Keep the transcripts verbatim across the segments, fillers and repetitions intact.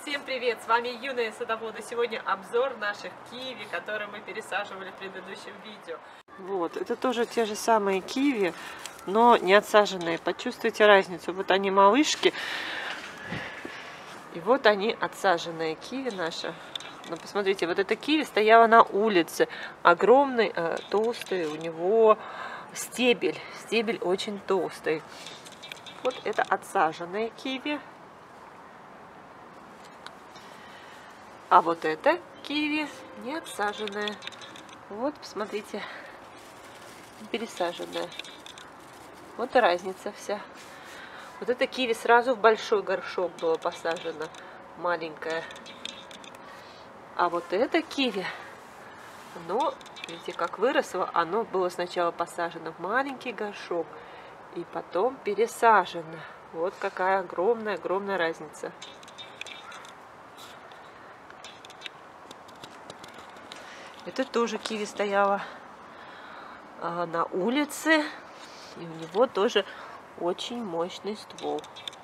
Всем привет! С вами юные садоводы. Сегодня обзор наших киви, которые мы пересаживали в предыдущем видео. Вот, это тоже те же самые киви, но не отсаженные. Почувствуйте разницу. Вот они малышки, и вот они отсаженные киви наши. Ну, посмотрите, вот эта киви стояла на улице. Огромный, э, толстый у него стебель. Стебель очень толстый. Вот это отсаженные киви. А вот это киви не отсаженное. Вот, посмотрите, пересаженное. Вот и разница вся. Вот это киви сразу в большой горшок было посажено, маленькое. А вот это киви, оно, видите, как выросло, оно было сначала посажено в маленький горшок и потом пересажено. Вот какая огромная-огромная разница. Это тоже киви стояла а, на улице, и у него тоже очень мощный ствол.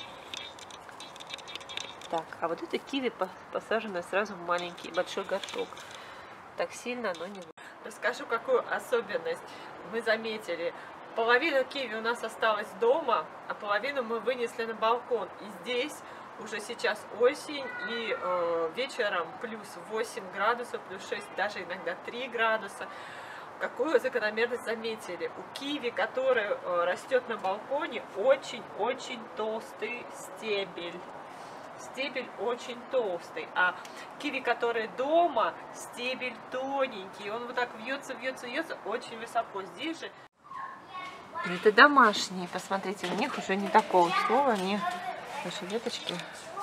Так, а вот это киви посажено сразу в маленький большой горшок. Так сильно оно не... Расскажу, какую особенность мы заметили. Половина киви у нас осталась дома, а половину мы вынесли на балкон. И здесь уже сейчас осень, и э, вечером плюс восемь градусов, плюс шесть, даже иногда три градуса. Какую закономерность заметили? У киви, который э, растет на балконе, очень-очень толстый стебель. Стебель очень толстый. А киви, которые дома, стебель тоненький. Он вот так вьется, вьется, вьется, очень высоко. Здесь же... Это домашние, посмотрите, у них уже не такого ствола, они... Наши веточки.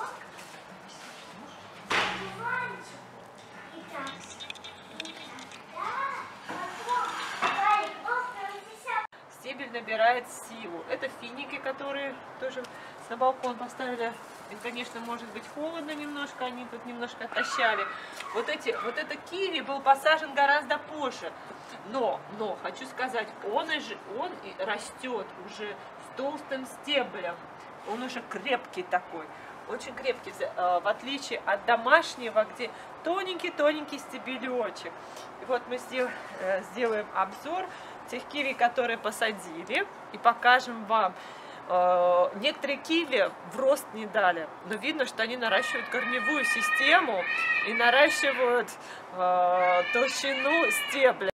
Стебель набирает силу. Это финики, которые тоже на балкон поставили. Им, конечно, может быть холодно немножко, они тут немножко отощали. Вот, эти, вот это киви был посажен гораздо позже. Но, но хочу сказать, он, и, он и растет уже с толстым стеблем. Он уже крепкий такой, очень крепкий, в отличие от домашнего, где тоненький-тоненький стебелечек. И вот мы сделаем обзор тех киви, которые посадили, и покажем вам. Некоторые киви в рост не дали, но видно, что они наращивают корневую систему и наращивают толщину стебля.